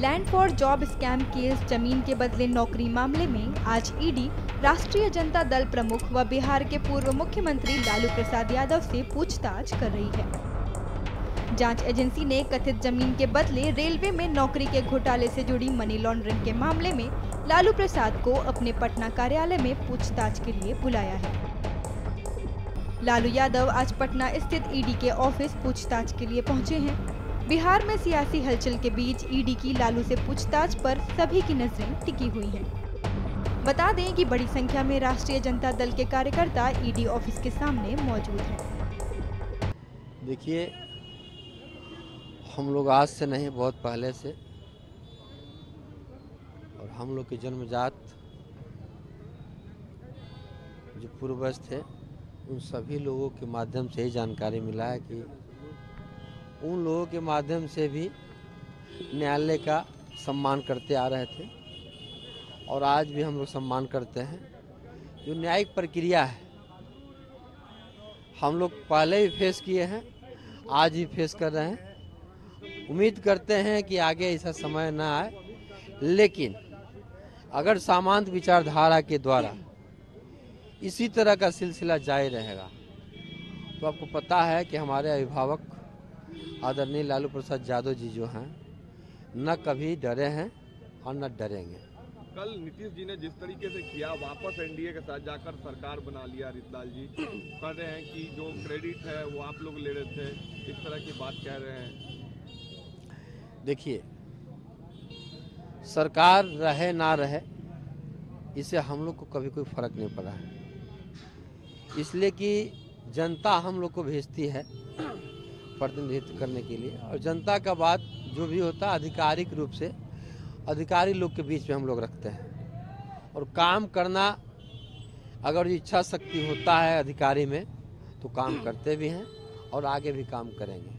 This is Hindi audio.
Land for job scam case जमीन के बदले नौकरी मामले में आज ईडी राष्ट्रीय जनता दल प्रमुख व बिहार के पूर्व मुख्यमंत्री लालू प्रसाद यादव से पूछताछ कर रही है। जांच एजेंसी ने कथित जमीन के बदले रेलवे में नौकरी के घोटाले से जुड़ी मनी लॉन्ड्रिंग के मामले में लालू प्रसाद को अपने पटना कार्यालय में पूछताछ के लिए बुलाया है। लालू यादव आज पटना स्थित ईडी के ऑफिस पूछताछ के लिए पहुंचे हैं। बिहार में सियासी हलचल के बीच ईडी की लालू से पूछताछ पर सभी की नजरें टिकी हुई हैं। बता दें कि बड़ी संख्या में राष्ट्रीय जनता दल के कार्यकर्ता ईडी ऑफिस के सामने मौजूद हैं। देखिए, हम लोग आज से नहीं, बहुत पहले से, और हम लोग के जन्मजात जो पूर्वज थे उन सभी लोगों के माध्यम से ही जानकारी मिला है कि उन लोगों के माध्यम से भी न्यायालय का सम्मान करते आ रहे थे और आज भी हम लोग सम्मान करते हैं। जो न्यायिक प्रक्रिया है हम लोग पहले भी फेस किए हैं, आज भी फेस कर रहे हैं। उम्मीद करते हैं कि आगे ऐसा समय ना आए, लेकिन अगर सामंत विचारधारा के द्वारा इसी तरह का सिलसिला जारी रहेगा तो आपको पता है कि हमारे अभिभावक आदरणीय लालू प्रसाद यादव जी जो हैं न कभी डरे हैं और न डरेंगे। कल नीतीश जी ने जिस तरीके से किया, वापस एनडीए के साथ जाकर सरकार बना लिया, रितलाल जी कह रहे हैं कि जो क्रेडिट है वो आप लोग ले रहे थे, इस तरह की बात कह रहे हैं। देखिए, सरकार रहे ना रहे इससे हम लोग को कभी कोई फर्क नहीं पड़ा है, इसलिए कि जनता हम लोग को भेजती है प्रतिनिधित्व करने के लिए, और जनता का बात जो भी होता है आधिकारिक रूप से अधिकारी लोग के बीच में हम लोग रखते हैं। और काम करना, अगर इच्छा शक्ति होता है अधिकारी में तो काम करते भी हैं और आगे भी काम करेंगे।